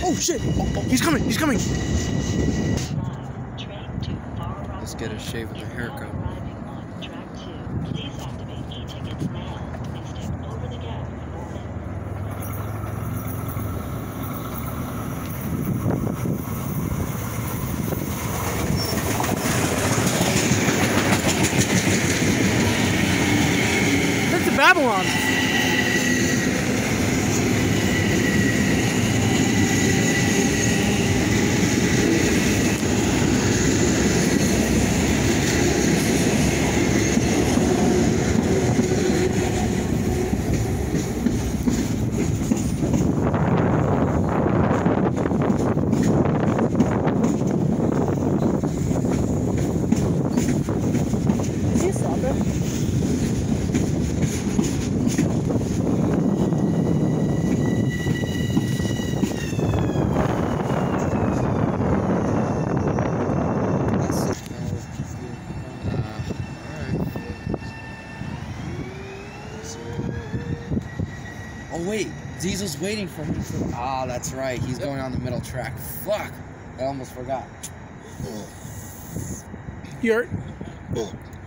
Oh shit! Oh, he's coming! He's coming! Let's get a shave with a haircut. That's the Babylon! Oh wait, Diesel's waiting for him to... Ah, that's right. He's going on the middle track. Fuck! I almost forgot. You hurt?